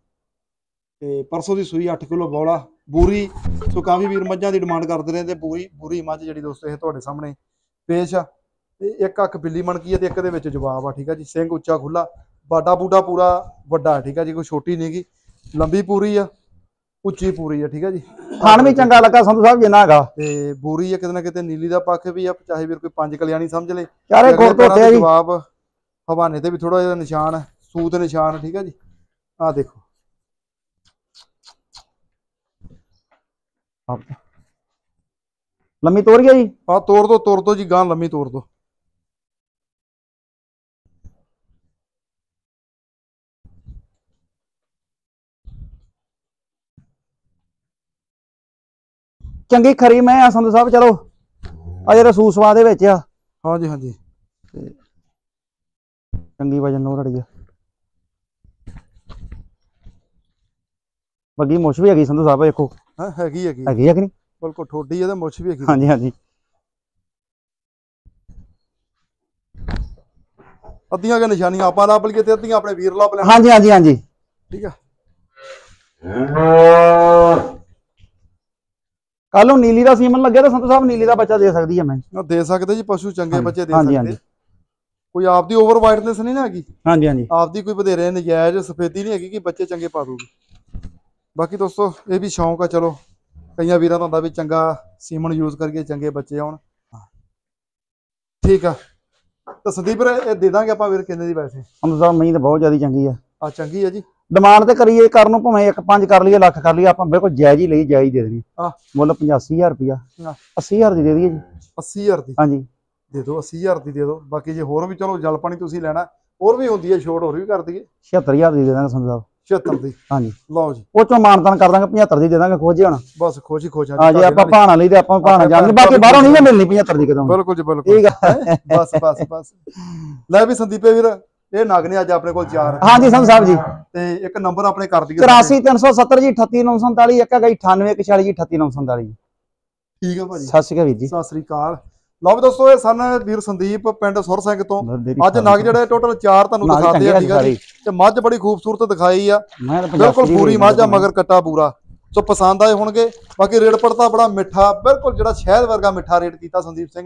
A: ਤੇ ਪਰਸੋਂ ਦੀ ਸੂਈ ਅੱਠ ਕਿਲੋ ਬੌਲਾ ਬੂਰੀ। ਸੋ ਕਾਫੀ ਵੀਰ ਮੱਝਾਂ ਦੀ ਡਿਮਾਂਡ ਕਰਦੇ ਰਹੇ ਤੇ ਬੂਰੀ ਬੂਰੀ ਮੱਝ ਜਿਹੜੀ ਦੋਸਤੋ ਇਹ ਤੁਹਾਡੇ ਸਾਹਮਣੇ ਪੇਸ਼ ਆ। ਤੇ ਇੱਕ ਅੱਖ ਬਿੱਲੀ ਮਣਕੀ ਆ ਤੇ ਇੱਕ ਦੇ ਵਿੱਚ ਜਵਾਬ ਆ ਠੀਕ ਆ ਜੀ। ਸਿੰਘ ਉੱਚਾ ਖੁੱਲਾ, ਬਾਡਾ ਬੂਡਾ ਪੂਰਾ ਵੱਡਾ ਠੀਕ ਆ ਜੀ। ਕੋਈ ਛੋਟੀ ਨਹੀਂ ਗੀ, ਲੰਬੀ ਪੂਰੀ ਆ, ਉੱਚੀ ਪੂਰੀ ਆ ਠੀਕ ਆ ਜੀ।
B: ਖਾਣ ਵੀ ਚੰਗਾ ਲੱਗਾ ਸੰਧੂ ਸਾਹਿਬ ਜਿੰਨਾ ਹੈਗਾ।
A: ਤੇ ਬੂਰੀ ਆ ਕਿਤੇ ਨਾ ਕਿਤੇ ਨੀਲੀ ਦਾ ਪੱਖ ਵੀ ਆ। ਚਾਹੇ ਵੀਰ ਕੋਈ ਪੰਜ ਕਲਿਆਣੀ ਸਮਝ ਲੇ।
B: ਚਾਰੇ ਗੁਰ ਧੋਤੇ ਜੀ।
A: ਜਵਾਬ ਹਵਾਨੇ ਤੇ ਵੀ ਥੋੜਾ ਜਿਹਾ ਨਿਸ਼ਾਨ, ਸੂਤ ਨਿਸ਼ਾਨ ਠੀਕ ਆ ਜੀ। ਆਹ ਦੇਖੋ
B: ਲੰਮੀ ਤੋੜ ਗਿਆ ਜੀ।
A: ਆਹ ਤੋੜ ਦੋ ਤੋੜ ਦੋ ਜੀ ਗਾਂ ਲੰਮੀ ਤੋੜ ਦੋ।
B: ਚੰਗੀ ਖਰੀ ਮੈਂ ਆ ਸੰਧੂ ਸਾਹਿਬ। ਚਲੋ ਅਜੇ ਰਸੂ ਸਵਾ ਦੇ ਵਿੱਚ ਆ।
A: ਹਾਂਜੀ ਹਾਂਜੀ।
B: ਚੰਗੀ ਵਜਨ ਨੂੰ ਰੜੀ ਆ। ਬੱਗੀ ਮੁੱਛ ਵੀ ਹੈਗੀ ਸੰਧੂ ਸਾਹਿਬ ਵੇਖੋ।
A: ਹਾਂ ਹੈਗੀ ਹੈਗੀ
B: ਹੈਗੀ ਆ ਕਿ ਨਹੀਂ?
A: ਬਿਲਕੁਲ ਠੋਡੀ ਆ ਤੇ ਮੁੱਛ ਵੀ ਹੈਗੀ।
B: ਹਾਂਜੀ ਹਾਂਜੀ।
A: ਅੱਧੀਆਂ ਕਿ ਨਿਸ਼ਾਨੀਆਂ ਆਪਾਂ ਲੱਭ ਲਈਏ ਤੇ ਅੱਧੀਆਂ ਆਪਣੇ ਵੀਰ ਲੱਭ ਲੈਣ।
B: ਹਾਂਜੀ ਹਾਂਜੀ ਹਾਂਜੀ
A: ਠੀਕ ਆ।
B: ਕੱਲ ਨੂੰ ਨੀਲੀ ਦਾ ਸੀਮਨ ਲੱਗਿਆ ਤਾਂ ਸੰਧੂ ਸਾਹਿਬ ਨੀਲੀ ਦਾ ਬੱਚਾ ਦੇ ਸਕਦੀ ਹੈ ਮੈਂ।
A: ਦੇ ਸਕਦੇ ਜੀ ਪਸ਼ੂ ਚੰਗੇ ਬੱਚੇ ਦੇ
B: ਹਾਂਜੀ
A: ਸਕਦੇ।
B: ਹਾਂਜੀ।
A: ਕੋਈ ਆਪਦੀ ਓਵਰ ਵਾਈਟਨੈਸ ਨਹੀਂ ਨਾ ਹੈਗੀ।
B: ਹਾਂਜੀ ਹਾਂਜੀ।
A: ਆਪਦੀ ਕੋਈ ਵਧੇਰੇ ਨਜਾਇਜ਼ ਸਫੇਦੀ ਨਹੀਂ ਹੈਗੀ ਕਿ ਬੱਚੇ ਚੰਗੇ ਪਾ ਦੂਗੀ। ਬਾਕੀ ਦੋਸਤੋ ਇਹ ਵੀ ਸ਼ੌਂਕ ਆ। ਚਲੋ ਕਈਆਂ ਵੀਰਾਂ ਦਾ ਹੁੰਦਾ ਵੀ ਚੰਗਾ ਸੀਮਨ ਯੂਜ਼ ਕਰਕੇ ਚੰਗੇ ਬੱਚੇ ਆਉਣ। ਠੀਕ ਆ। ਤਾਂ ਸੰਦੀਪ ਇਹ ਦੇ ਦਾਂਗੇ ਆਪਾਂ ਵੀਰ ਕਿੰਨੇ ਦੀ ਵੈਸੇ?
B: ਸੰਧੂ ਸਾਹਿਬ ਮਹੀਂ ਤਾਂ ਬਹੁਤ ਜ਼ਿਆਦਾ ਚੰਗੀ ਆ।
A: ਆ ਚੰਗੀ ਆ ਜੀ।
B: ਡਿਮਾਂਡ ਤੇ ਕਰੀਏ ਕਰਨ ਨੂੰ ਭਾਵੇਂ ਇੱਕ ਪੰਜ ਕਰ ਲਈਏ, ਲੱਖ ਕਰ ਲਈਏ, ਆਪਾਂ ਬਿਲਕੁਲ ਜਾਇਜ਼ ਹੀ ਲਈ, ਜਾਇਜ਼ ਦੇ ਦੇਣੀ।
A: ਆ
B: ਮੁੱਲ ਪਚਾਸੀ ਹਜ਼ਾਰ ਰੁਪਇਆ। ਅੱਸੀ ਹਜ਼ਾਰ ਦੀ ਦੇ ਦਈਏ ਜੀ।
A: ਅੱਸੀ ਹਜ਼ਾਰ ਦੀ?
B: ਹਾਂਜੀ
A: ਦੇ ਦਿਓ। ਅੱਸੀ ਹਜ਼ਾਰ ਦੀ ਦੇ ਦਿਓ। ਬਾਕੀ ਜੇ ਹੋਰ ਵੀ ਚਲੋ ਜਲ ਪਾਣੀ ਤੁਸੀਂ ਲੈਣਾ ਹੋਰ ਵੀ ਹੁੰਦੀ ਹੈ ਛੋਟ, ਹੋਰ ਵੀ ਕਰ ਦਈਏ।
B: ਛਿਅੱਤਰ ਹਜ਼ਾਰ ਦੀ ਦੇ ਦਾਂਗੇ ਸੰਧੂ ਸਾਹਿਬ।
A: ਛਿਅੱਤਰ ਦੀ?
B: ਹਾਂਜੀ।
A: ਲਓ ਜੀ
B: ਉਹ ਚੋਂ ਮਾਨਤਾਨ ਕਰ ਦਾਂਗੇ। ਪਝੱਤਰ ਦੀ ਦੇ ਦਾਂਗੇ। ਖੋਜੇ ਹੁਣ
A: ਬਸ ਖੋਜੀ ਖੋਜ
B: ਆ ਜੇ ਆਪਾਂ ਭਾਣਾ ਲਈ ਤੇ ਆਪਾਂ ਭਾਣਾ ਜਾਣਗੇ। ਬਾਕੀ ਬਾਹਰੋਂ ਨਹੀਂ ਮਿਲਣੀ ਪਝੱਤਰ ਦੀ ਕਦੋਂ।
A: ਬਿਲਕੁਲ ਜੀ ਬਿਲਕੁਲ।
B: ਠੀਕ ਆ।
A: ਬਸ ਬਸ ਬਸ। ਲੈ ਵੀ ਸੰਦੀਪੇ ਵੀਰ ਇਹ ਨਗ ਨੇ ਅੱਜ ਆਪਣੇ ਕੋਲ ਚਾਰ।
B: ਹਾਂਜੀ ਸੰਧੂ ਸਾਹਿਬ ਜੀ।
A: ਤੇ ਇੱਕ ਨੰਬਰ ਆਪਣੇ ਕਰ ਦਈਏ।
B: ਚੁਰਾਸੀ ਤਿੰਨ ਸੌ ਸੱਤਰ ਜੀ ਅਠੱਤੀ ਨੌ ਸੌ ਉਨਤਾਲੀ। ਇੱਕ ਹੈਗਾ ਅਠਾਨਵੇਂ ਇੱਕ ਛਿਆਲੀ ਜੀ ਅਠੱਤੀ ਨੌ ਸੌ ਉਨਤਾਲੀ ਜੀ।
A: ਠੀਕ ਆ ਭਾਜੀ।
B: ਸਤਿ ਸ਼੍ਰੀ ਅਕਾਲ ਵੀਰ ਜੀ।
A: ਸਤਿ ਸ੍ਰੀ ਅਕਾਲ। ਲਓ ਵੀ ਦੋਸਤੋ ਇਹ ਸਨ ਵੀਰ ਸੰਦੀਪ ਪਿੰਡ ਸੁਰ ਸਿੰਘ ਤੋਂ। ਅੱਜ ਨਗ ਜਿਹੜੇ ਟੋਟਲ ਚਾਰ ਤੁਹਾਨੂੰ ਦਿਖਾਤੇ ਆ ਠੀਕ ਆ ਜੀ। ਤੇ ਮੱਝ ਬੜੀ ਖੂਬਸੂਰਤ ਦਿਖਾਈ ਆ। ਬਿਲਕੁਲ ਪੂਰੀ ਮੱਝ ਆ, ਮਗਰ ਕੱਟਾ ਪੂਰਾ। ਸੋ ਪਸੰਦ ਆਏ ਹੋਣਗੇ। ਬਾਕੀ ਰੇਟ ਪੜਤਾ ਬੜਾ ਮਿੱਠਾ, ਬਿਲਕੁਲ ਜਿਹੜਾ ਸ਼ਹਿਦ ਵਰਗਾ ਮਿੱਠਾ ਰੇਟ ਕੀਤਾ ਸੰਦੀਪ ਸਿੰਘ ਨੇ।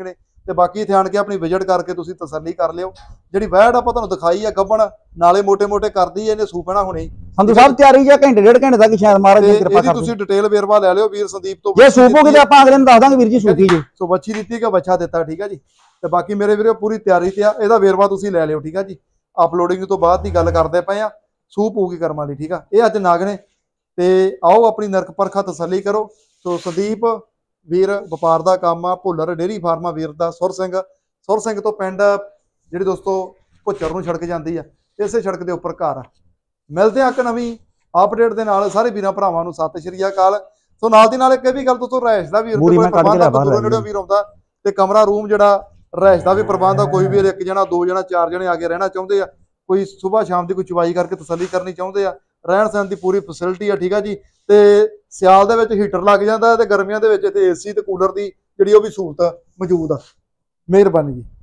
A: ਤੇ ਬਾਕੀ ਇੱਥੇ ਆਣ ਕੇ ਆਪਣੀ ਵਿਜ਼ਿਟ ਕਰਕੇ ਤੁਸੀਂ ਤਸੱਲੀ ਕਰ ਲਿਓ। ਜਿਹੜੀ ਵੈੜ ਆਪਾਂ ਤੁਹਾਨੂੰ ਦਿਖਾਈ ਆ ਗੱਬਣ ਨਾਲੇ ਮੋਟੇ ਮੋਟੇ ਕਰਦੀ ਐ, ਇਹਨੇ ਸੂਪਣਾ ਹੁਣੇ
B: ਸੰਧੂ ਸਾਹਿਬ ਤਿਆਰੀ ਜਾਂ ਘੰਟੇ ਡੇਢ ਘੰਟੇ ਤੱਕ ਸ਼ਾਇਦ ਮਹਾਰਾਜ ਦੀ ਕਿਰਪਾ
A: ਇਹਦੀ
B: ਕਰ
A: ਤੁਸੀਂ ਡਿਟੇਲ ਵੇਰਵਾ ਲੈ ਲਿਓ ਵੀਰ ਸੰਦੀਪ ਤੋਂ।
B: ਜੇ ਸੂਪੋਗੇ ਤੇ ਆਪਾਂ ਅਗਲੇ ਨੂੰ ਦੱਸ ਦਾਂਗੇ ਵੀਰ ਜੀ ਸੂਪੀ ਜੀ।
A: ਸੋ ਬੱਚੀ ਦਿੱਤੀ ਕਿ ਬੱਚਾ ਦਿੱਤਾ, ਠੀਕ ਆ ਜੀ। ਤੇ ਬਾਕੀ ਮੇਰੇ ਵੀਰੋ ਪੂਰੀ ਤਿਆਰੀ ਤੇ ਆ, ਇਹਦਾ ਵੇਰਵਾ ਤੁਸੀਂ ਲੈ ਲਿਓ, ਠੀਕ ਆ ਜੀ। ਅਪਲੋਡਿੰਗ ਤੋਂ ਬਾਅਦ ਦੀ ਗੱਲ ਕਰਦੇ ਪਏ ਆ, ਸੂਪ ਹੋਊਗੀ ਕਰਮਾਂ ਦੀ, ਠੀਕ ਆ। ਇਹ ਅੱਜ ਨਾਗ ਨੇ ਤੇ ਆਓ ਆਪਣੀ ਨਰਕ ਪਰਖਾ ਤਸੱਲੀ ਕਰੋ। ਸੋ ਸੰਦੀਪ ਵੀਰ ਵਪਾਰ ਦਾ ਕੰਮ ਆ, ਭੁੱਲਰ ਡੇਅਰੀ ਫਾਰਮਾ ਵੀਰ ਦਾ ਸੁਰ ਸਿੰਘ ਸੁਰ ਸਿੰਘ ਤੋਂ ਪਿੰਡ ਜਿਹੜੀ ਦੋਸਤੋ ਭੁੱਚਰ ਨੂੰ ਸੜਕ ਜਾਂਦੀ ਆ, ਇਸੇ ਸੜਕ ਦੇ ਉੱਪਰ ਘਰ ਆ। ਮਿਲਦੇ ਆ ਇੱਕ ਨਵੀਂ ਅਪਡੇਟ ਦੇ ਨਾਲ। ਸਾਰੇ ਵੀਰਾਂ ਭਰਾਵਾਂ ਨੂੰ ਸਤਿ ਸ਼੍ਰੀ ਅਕਾਲ। ਸੋ ਨਾਲ ਦੀ ਨਾਲ ਇੱਕ ਇਹ ਵੀ ਗੱਲ ਦੋਸਤੋ, ਰਹਿਸ਼ ਦਾ ਵੀਰ ਵੀਰ ਆਉਂਦਾ ਤੇ ਕਮਰਾ ਰੂਮ ਜਿਹੜਾ ਰਹਿਸ਼ ਦਾ ਵੀ ਪ੍ਰਬੰਧ ਆ। ਕੋਈ ਵੀ ਇੱਕ ਜਣਾ ਦੋ ਜਣਾ ਚਾਰ ਜਣੇ ਆ ਕੇ ਰਹਿਣਾ ਚਾਹੁੰਦੇ ਆ, ਕੋਈ ਸਵੇਰ ਸ਼ਾਮ ਦੀ ਕੋਈ ਚਵਾਈ ਕਰਕੇ ਤਸੱਲੀ ਕਰਨੀ ਚਾਹੁੰਦੇ ਆ, ਰਹਿਣ ਸਹਿਣ ਦੀ ਪੂਰੀ ਫੈਸਿਲਿਟੀ ਆ, ਠੀਕ ਆ ਜੀ। ਤੇ ਸਿਆਲ ਦੇ ਵਿੱਚ ਹੀਟਰ ਲੱਗ ਜਾਂਦਾ ਤੇ ਗਰਮੀਆਂ ਦੇ ਵਿੱਚ ਇੱਥੇ ਏਸੀ ਤੇ ਕੂਲਰ ਦੀ ਜਿਹੜੀ ਉਹ ਵੀ ਸਹੂਲਤ ਮੌਜੂਦ ਆ। ਮਿਹਰਬਾਨੀ ਜੀ।